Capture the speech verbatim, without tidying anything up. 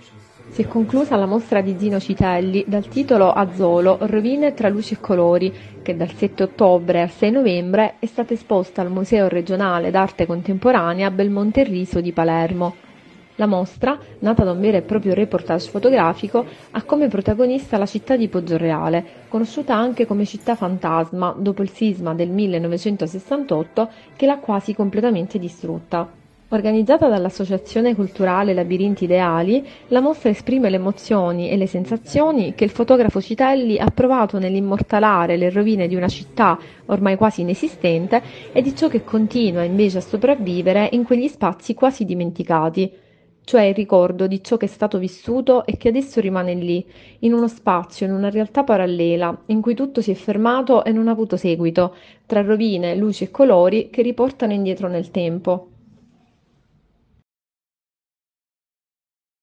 Si è conclusa la mostra di Zino Citelli dal titolo Azzolo, rovine tra luci e colori, che dal sette ottobre al sei novembre è stata esposta al Museo regionale d'arte contemporanea Belmonte Riso di Palermo. La mostra, nata da un vero e proprio reportage fotografico, ha come protagonista la città di Poggioreale, conosciuta anche come città fantasma dopo il sisma del millenovecentosessantotto che l'ha quasi completamente distrutta. Organizzata dall'Associazione Culturale Labirinti Ideali, la mostra esprime le emozioni e le sensazioni che il fotografo Citelli ha provato nell'immortalare le rovine di una città ormai quasi inesistente e di ciò che continua invece a sopravvivere in quegli spazi quasi dimenticati, cioè il ricordo di ciò che è stato vissuto e che adesso rimane lì, in uno spazio, in una realtà parallela, in cui tutto si è fermato e non ha avuto seguito, tra rovine, luci e colori che riportano indietro nel tempo.